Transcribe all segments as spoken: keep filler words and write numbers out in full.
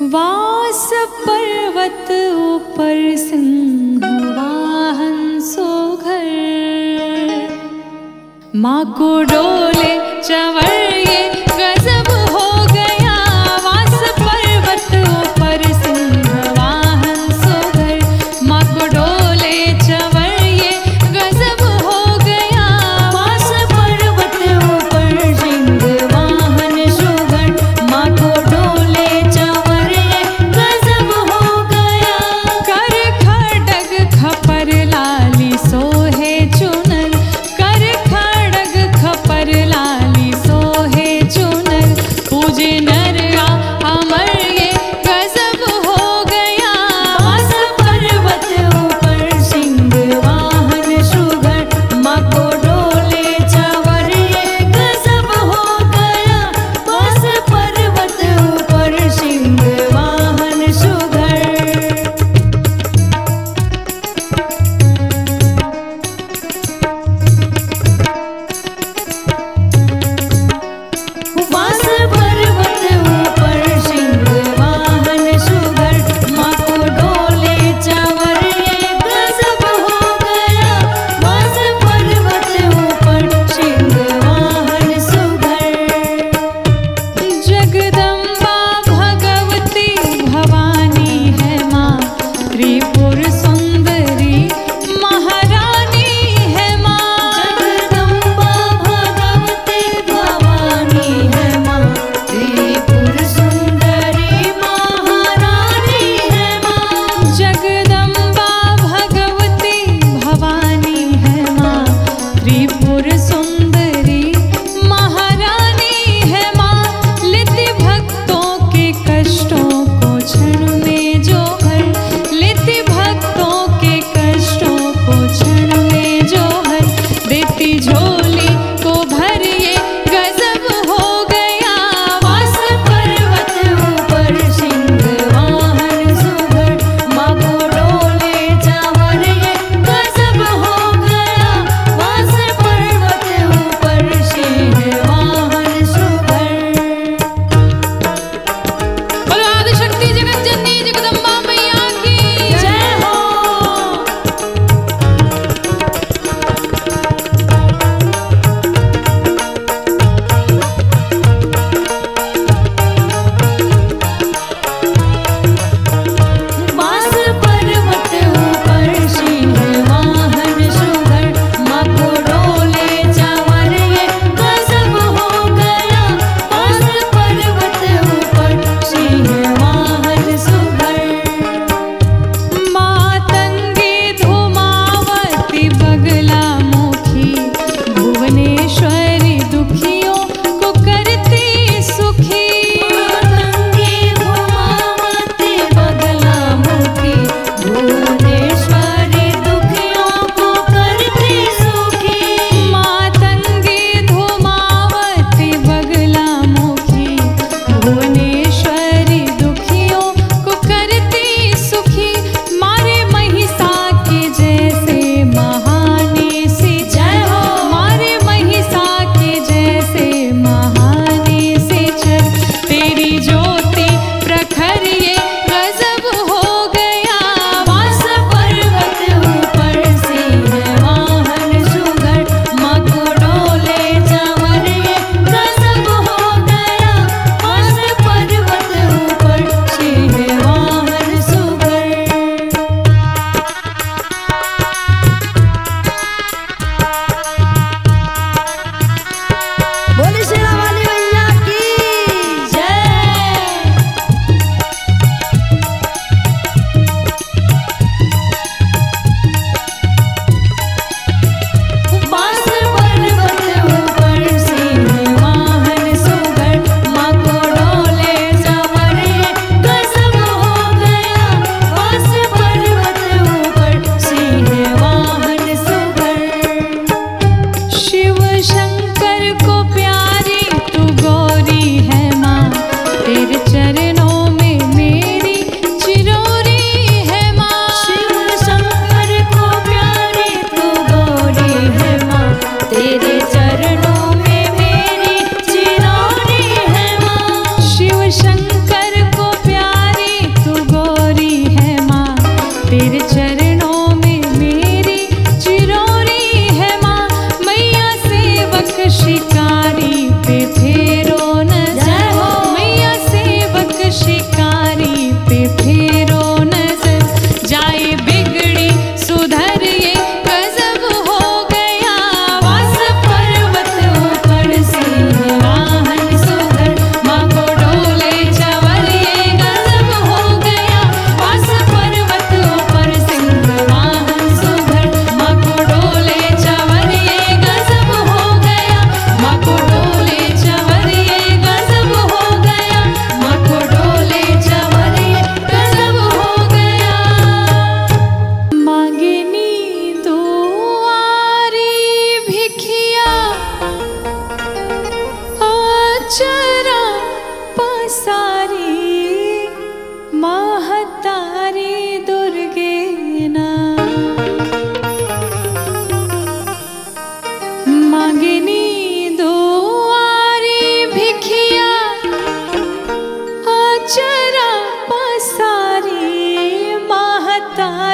वास पर्वत ऊपर सिंह वाहन सो घर, माँ को डोले चवर ये गजब हो गया। वास पर्वत ऊपर सिंह वाहन सो घर, माँ को डोले चवर ये गजब हो गया। वास पर्वत ऊपर सिंह वाहन सो घर, माँ को डोले चवर ये गजब हो गया। कर खड़ग खपर लाली सोहे चुनर, कर खड़ग खपर लाली सोहे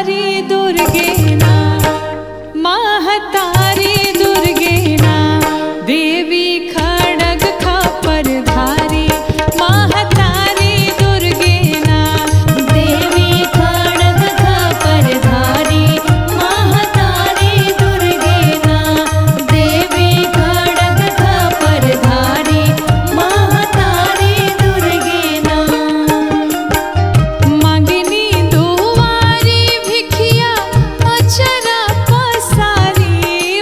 मांगिनी दुआरी भिखिया अचरा पसारी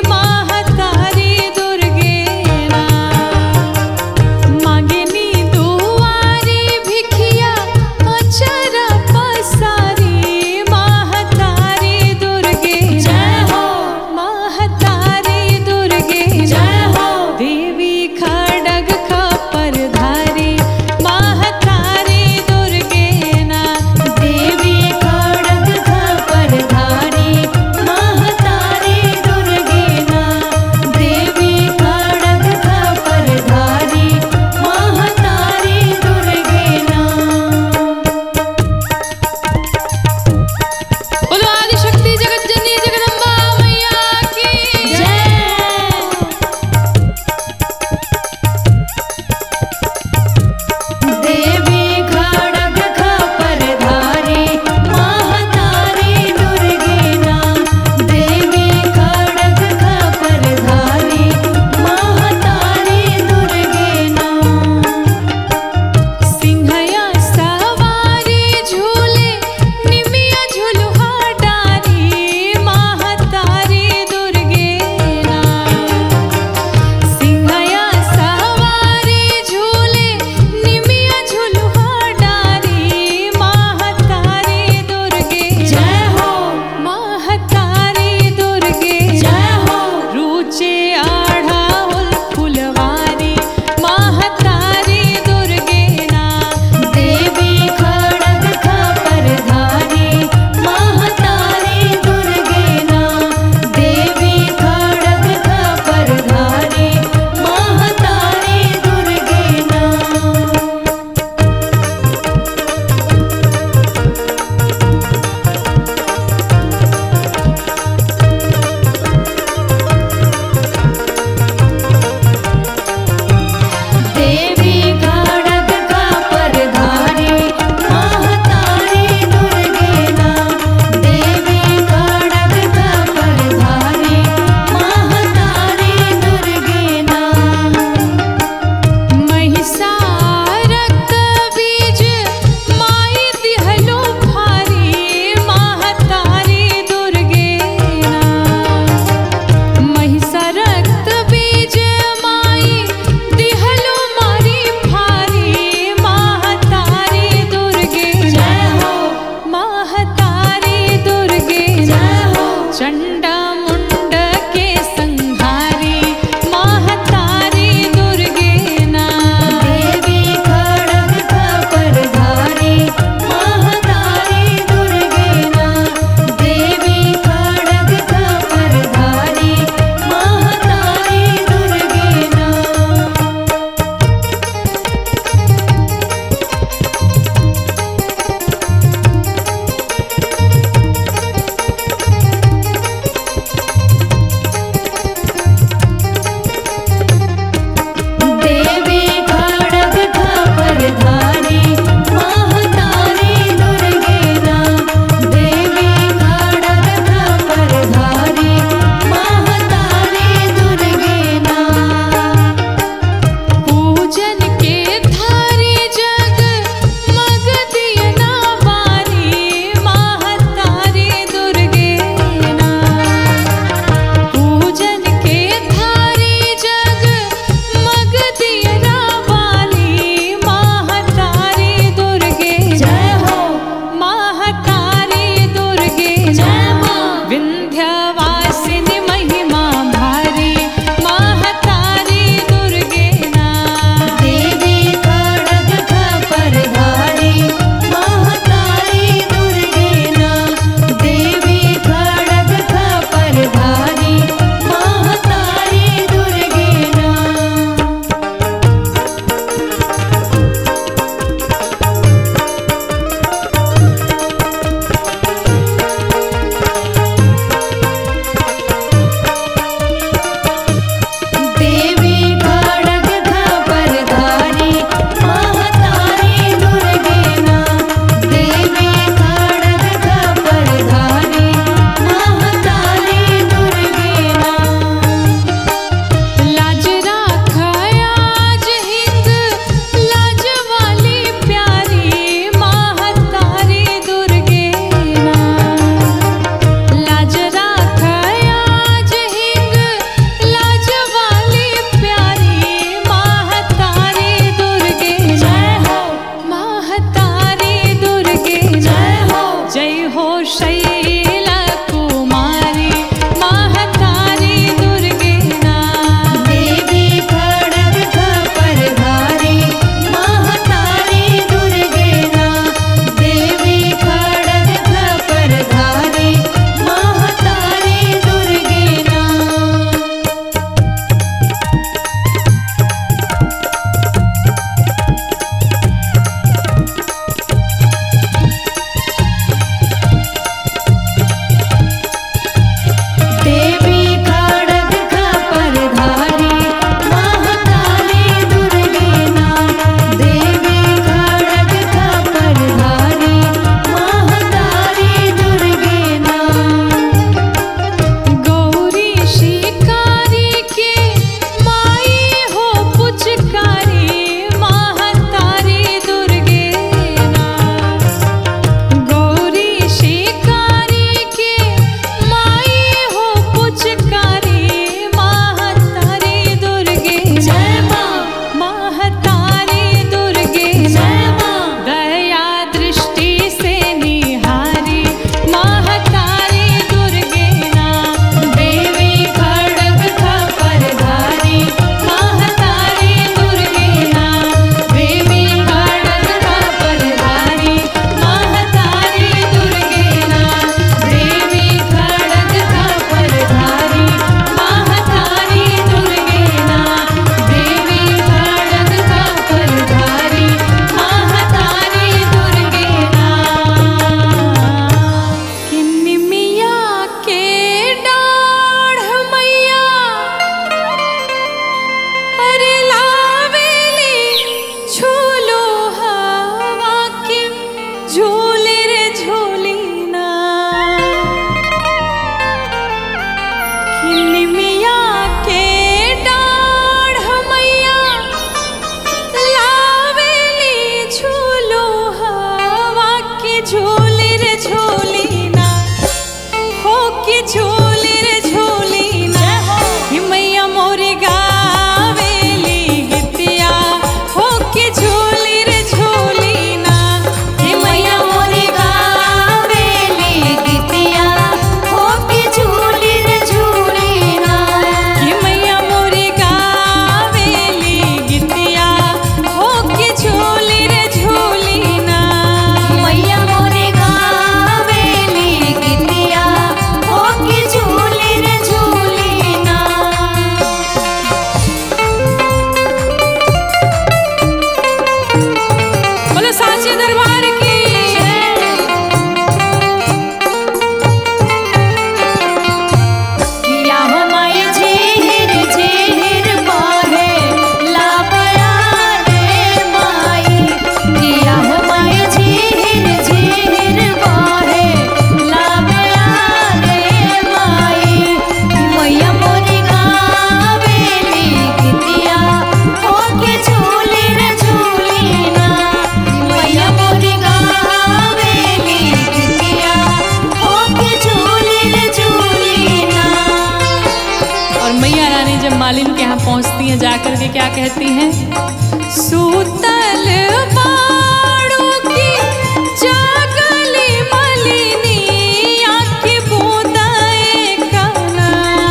जी क्या कहती हैं? सूतल बाड़ू की जागली मलिनी आँखी बूंदाए कना।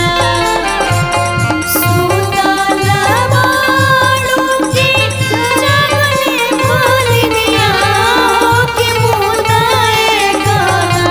सूतल बाड़ू की जागली मलिनी आँखी बूंदाए कना।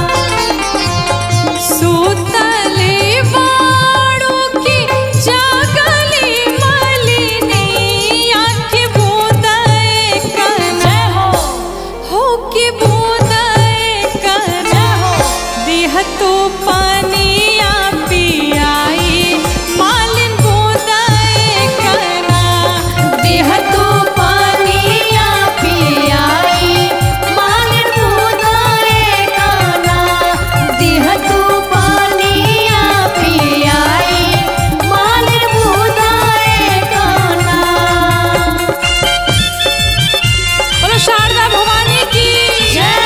सूतल बाड़ू की जागली मलिनी आँखी बूंदाए कना। हो की बूंदाए कना। दिह तू पानिया पियाई मालिन बूंदाए कना। दिह तू पानिया पियाई मालिन बूंदाए कना। दिह तू पानिया पियाई मालिन बूंदाए कना। बोलो शारदा भवानी की जय।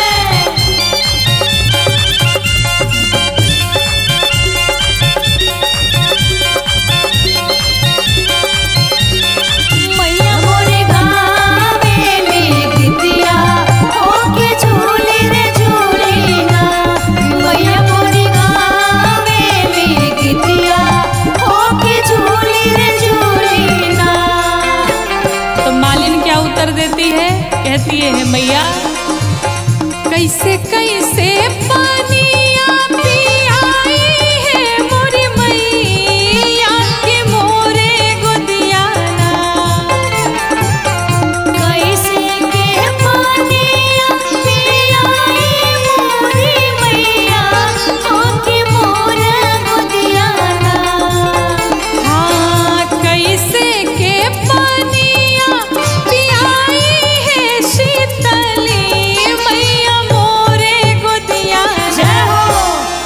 मैया मोरे गावे में गिद्दिया होके झूले रे झूलेना। मैया मोरे गावे में गिद्दिया होके झूले रे झूलेना। तो मालिन क्या उत्तर देती है? कहती है मैया कैसे कैसे पानिया पियाई है मोरी मैया के मोरे गोदियाना। कैसे के पानिया पियाई मोरी मैया के मोरे गोदियाना। हाँ कैसे के पानिया पियाई है शीतली मैया मोरे गोदियाना।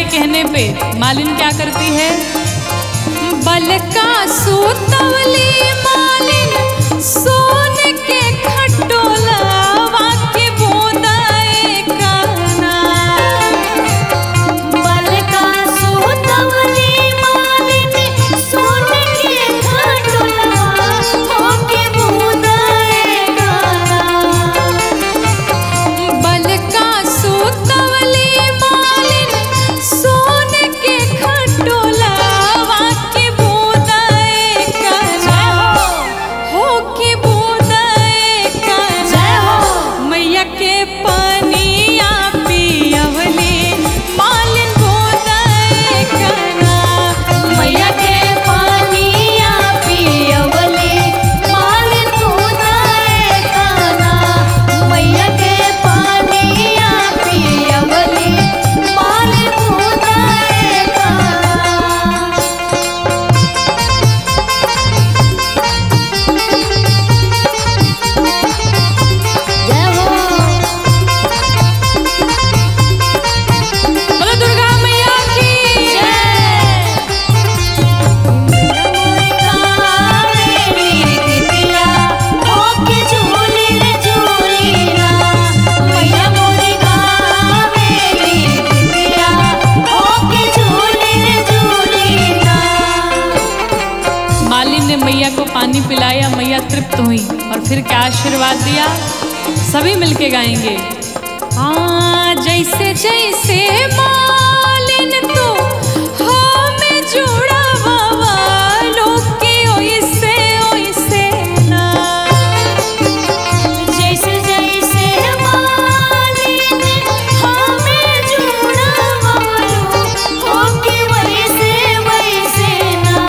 के कहने पे मालिन क्या करती है? बल का सूतवली मालिन सोन के खटोला वाके बूंदाए काना। बल का सूतवली मालिन सोन के खटोला वाके बूंदाए काना। बल का सूतवली मालिन सोन के खटोला वाके बूंदाए काना। हो के बूंदाए काना। मैया के पनिया पियवली मालिन बूंदाए काना। मैया के पानिया पियवली मालिन बूंदाए काना। मैया के पानिया पियवली मालिन बूंदाए काना। जय हो बोलो दुर्गा मैया की मालिन ने मैया को पानी पिलाया, मैया तृप्त हुई और फिर क्या आशीर्वाद दिया? सभी मिलके गाएंगे। हाँ जैसे जैसे मालिन तो हमें जुड़ा बाबा लोग के ओइसे ओइसे ना। जैसे जैसे मालिन हमें जुड़ा वालो होके वैसे वैसे ना।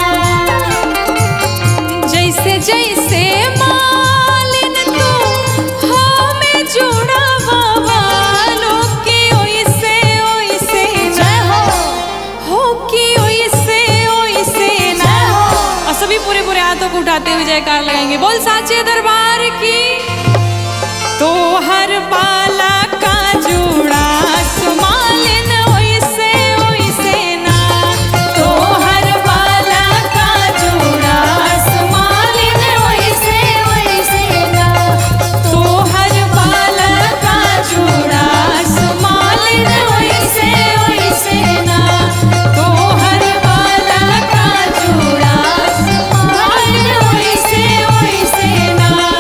जैसे जैसे मालिन तो हमें जुड़ा बाबा लोग के ओइसे ओइसे ना। हो कि ओइसे ओइसे ना। और सभी पूरे पूरे हाथों को उठाते हुए जयकार लगाएंगे। बोल साचे दरबार की। तो हर बाला का जुड़ा सुमालिन ओइसे ओइसे ना। तो हर बाला का जुड़ा सुमालिन ओइसे ओइसे ना। तो हर बाला का जुड़ा सुमालिन ओइसे ओइसे ना। तो हर बाला का जुड़ा सुमालिन ओइसे ओइसे ना।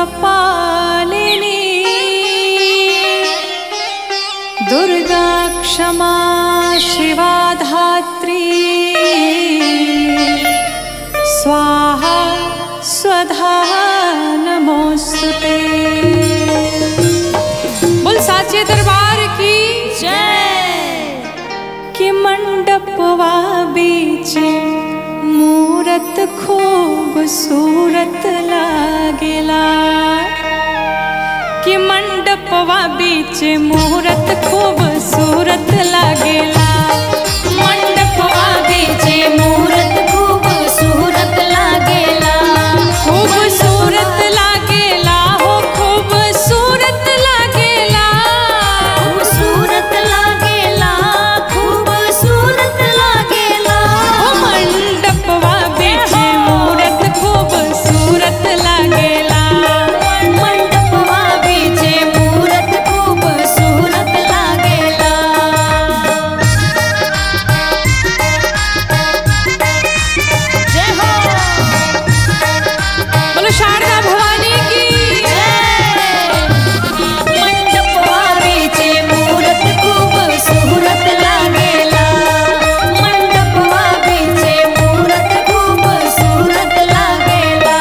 कपालिनी दुर्गा क्षमा शिवा धात्री स्वाहा स्वधा नमोस्तुते। बोल साचे दरबार की जय। कि मंडपवा बीचे मूरत खूबसूरत लागेला। कि मंडपवा बीचे मूरत खूबसूरत लागेला। मंडपवा बीचे मूरत खूबसूरत लागेला। खूबसूरत लागेला हो खूबसूरत लागेला। खूबसूरत लागेला खूबसूरत लागेला। ओ मंडपवा बीचे मूरत खूबसूरत लागेला। मंडपवा बीचे मूरत खूबसूरत लागेला। जय हो। बोलो शारदा भवानी की मंडपवा बीचे मूरत खूबसूरत लागेला। मंडपवा बीचे मूरत खूबसूरत लागेला।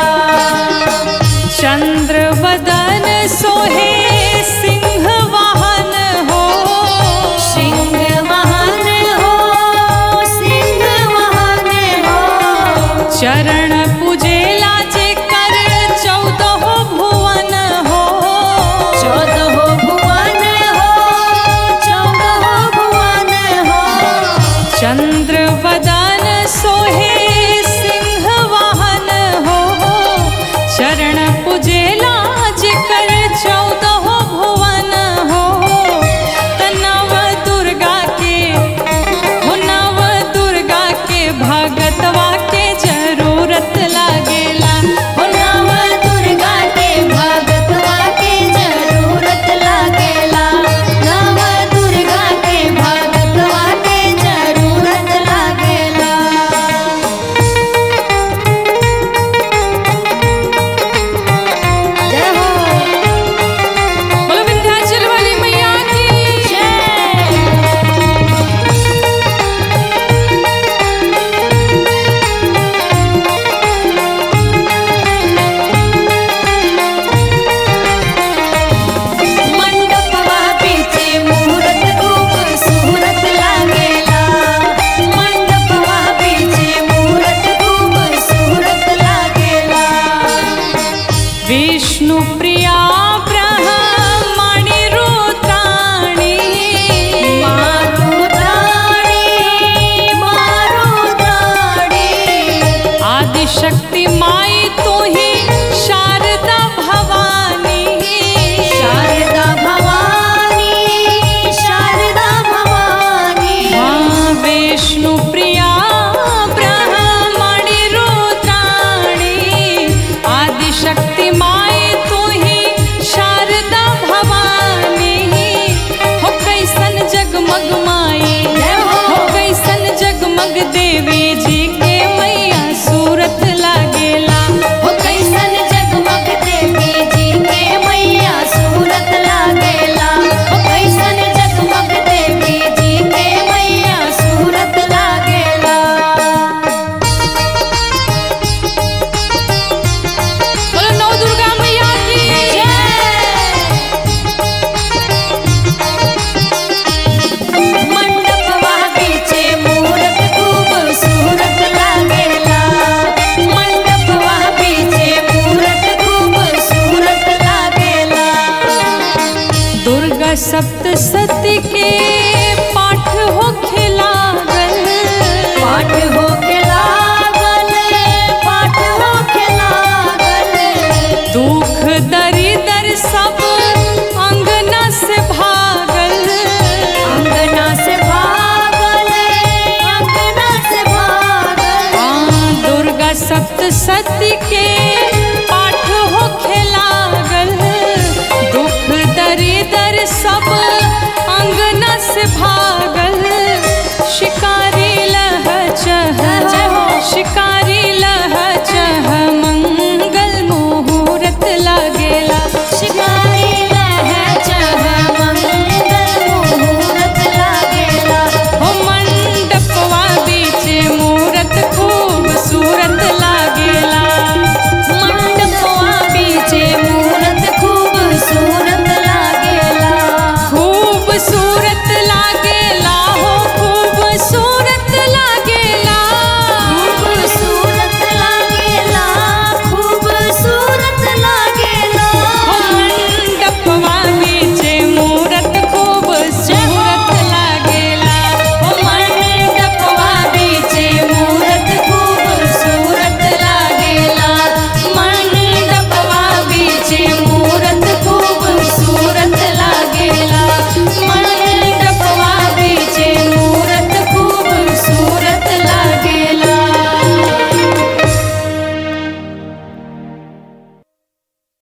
चंद्र वदन सोहे सिंह वाहन हो। सिंह वाहन हो सिंह वाहन हो। चरण पूजेला जे कर चौदह भुवन हो। चौदह भुवन हो चौदह भुवन हो। चंद्र वदन सोहे सिंह वाहन हो। चरण पूजेला जे कर चौदह भुवन हो। तनव दुर्गा के हो नव दुर्गा के भगतवा के जरूरत लागेला। हो नव दुर्गा के भगतवा के जरूरत लागेला। नव दुर्गा के भगतवा के जरूरत लागेला। जय हो। बोलो विंध्याचल वाली मैया की जय। मंडपवा बीचे मूरत खूबसूरत लागेला। मंडपवा बीचे मूरत खूबसूरत लागेला। विष्णु प्रिया ब्रह्मणि रुद्राणी। मारुद्राणी मारुद्राणी। आदिशक्ति माई तू ही शारदा भवानी। शारदा भवानी शारदा भवानी। हाँ विष्णु प्रिया ब्रह्मणि रुद्राणी। आदिशक्ति माई तू ही शारदा भवानी। हो कैसन जगमग माई हो कैसन जगमग देवी जी के मैया सूरत लागेला। हो कैसन जगमग देवी जी के मैया सूरत लागेला। हो कैसन जगमग देवी जी के मैया सूरत लागेला। बोलो नौ दुर्गा मैया की जय। मंडपवा बीचे मूरत खूबसूरत लागेला। मंडपवा बीचे मूरत खूबसूरत लागेला। दुर्गा सप्तशती के पाठ हो खिलागल। पाठ होके लागल पाठ होके लागल। दुख दरिदर सब अंगना से भागल। अंगना से भागल अंगना से भागल। हाँ दुर्गा सप्तशती के पाठ हो खिलागल। दुख दरिदर सब